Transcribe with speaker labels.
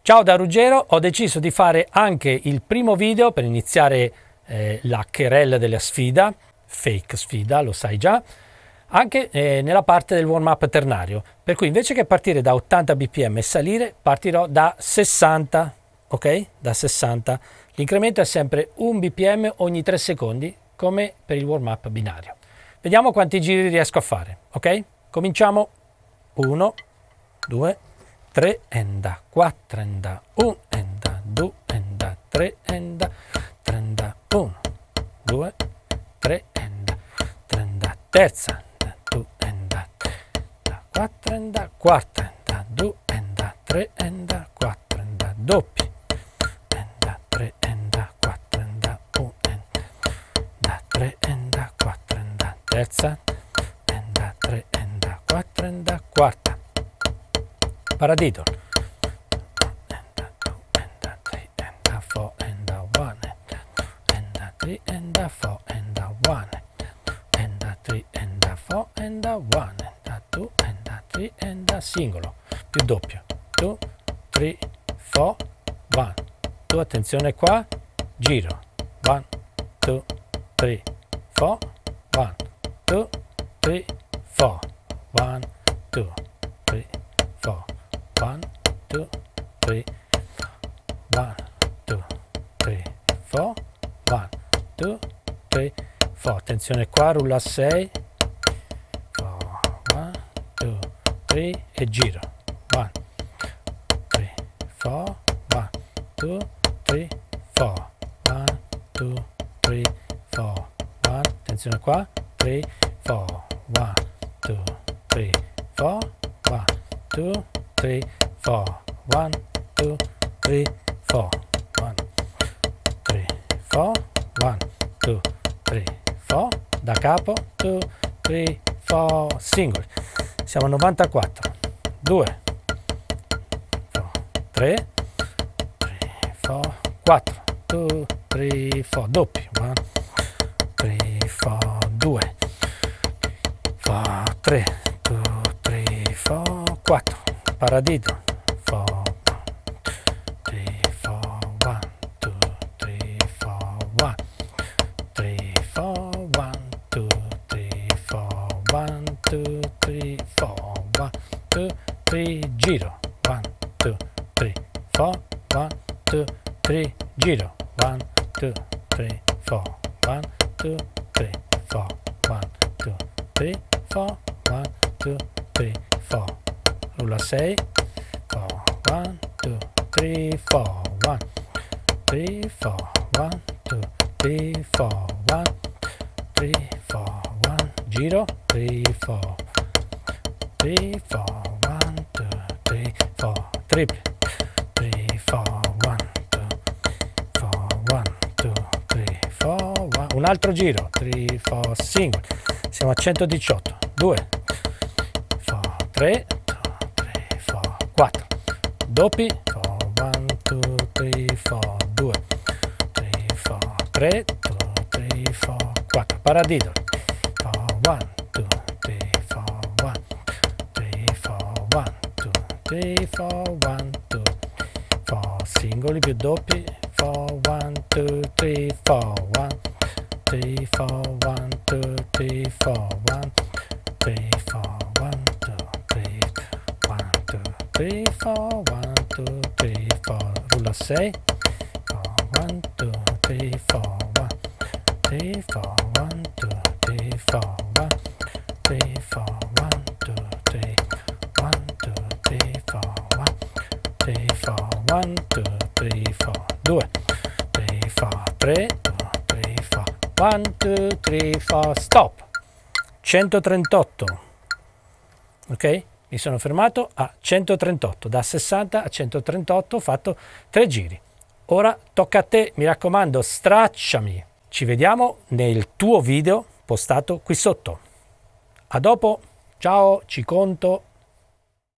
Speaker 1: Ciao da Ruggero, ho deciso di fare anche il primo video per iniziare la querela della sfida, fake sfida, lo sai già, anche nella parte del warm up ternario, per cui invece che partire da 80 bpm e salire, partirò da 60, ok? Da 60. L'incremento è sempre 1 bpm ogni 3 secondi, come per il warm up binario. Vediamo quanti giri riesco a fare, ok? Cominciamo. 1, 2, 3 enda, 4 enda, 1 enda, 2 enda, 3 enda, 1, 2, 3 enda, 3 enda, terza enda, 2 enda, 4 enda, quarta enda, 2 enda, 3 enda, 4 enda, doppi enda, 3 enda, 4 enda, 1 enda, 3 enda, 4 enda, terza enda, 3 enda, 4 enda, quarta. Paradiddle. Enda, 2, enda, 3, enda, 4, enda, 1, enda, 3, enda, 4, enda, 1, enda, 3, enda, 4, enda, 1, enda, 2, enda, 3, enda, singolo, più doppio. 2, 3, 4, 1. Tu attenzione qua, giro. 1, 2, 3, 4, 1, 2, 3, 4, 1, 2, 3, 4. 1, 2, 3, 1, 2, 3, 4, 1, 2, 3, 4. Attenzione qua, rulla 6. 1, 2, 3 e giro. 1, 3, 4, 1, 2, 3, 4. 1, 2, 3, 4. 1, attenzione qua. 3, 4. 1, 2, 3, 4. 1, 2, 3, 4, 1, 2, 3, 4, 1, 3, 4, 1, 2, 3, 4, da capo, 2, 3, 4, singoli, siamo a 94, 2, 3, 4, 4, 2, 3, 4, doppi, 1, 3, 4, 2, 4, 3, 2, 3, 4, 4, paradiddle. 4, 3, 4, 1, 2, 3, 4, 1, 3, 4, 1, 2, 3, 4, 1, 2, 3, 4, 1, 2, 3, giro. 1, 2, 3, 4, 1, 2, 3, giro. 1, 2, 3, 4, 1, 2, 3, 4, 1, 2, 3, 4, 1, 2, 3, 4. Rulla 6. 1, 2, 3, 4, 1, 3, 4, 1, 2, 3, 4, 1, 3, 4, 1, giro, 3, 4, 3, 4, 1, 2, 3, 4, triple, 3, 4, 1, 2, 4, 1, 2, 3, 4, 1, un altro giro, 3, 4, singoli, siamo a 118, 2, 4, 3, 3, 4, 4, doppi, 1, 2, 3, 4, 2, 3, 4, 3, 2, 3, 4, 4, paradiddle, 1, 2, 3, 4, 1, 3, 4, 1, 2, 3, 4, 1, 2, 4, singoli più doppi, 4, 1, 2, 3, 4, 1, 3, 4, 1, 2, 3, 4, 1, 3, 4, 1, 2, 3, 1, 2, 3, 4, 1, 2, 3, 4, rulla 6, 1, 2, 3, 4, 1, 3, 4, 1, 2, 3, 4, 1, 3, 4, 1, 2, 3, 1, 2, 3, 4, 1, 3, 4, 1, 2, 3, 4, 2, 3, 4, 3, 2, 3, 4, 1, 2, 3, 4, stop, 138, ok? Mi sono fermato a 138, da 60 a 138 ho fatto 3 giri. Ora tocca a te, mi raccomando, stracciami. Ci vediamo nel tuo video postato qui sotto. A dopo, ciao, ci conto.